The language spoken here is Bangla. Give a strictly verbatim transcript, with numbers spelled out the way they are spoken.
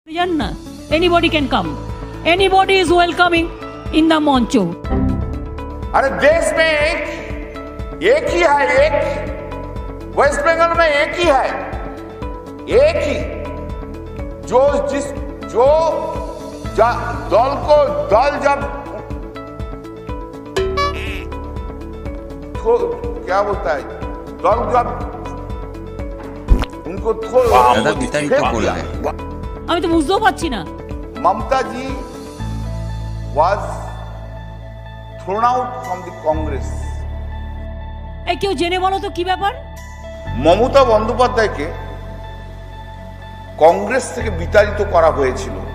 Janna, anybody can come. Anybody is welcoming in the moncho. अरे देश में एक एक ही है, एक वेस्ट बंगाल में एक ही है, एक ही जो जिस जो दल को दल जब क्या बोलता है दल जब उनको दादा विस्तारित बोल रहे हैं। আমি তো বুঝতেও পারছি না। ममता जी was thrown out from the Congress. এই কেউ জেনে বলো তো কি ব্যাপার? মমতা বন্দ্যোপাধ্যায়কে কংগ্রেস থেকে বিতাড়িত করা হয়েছিল।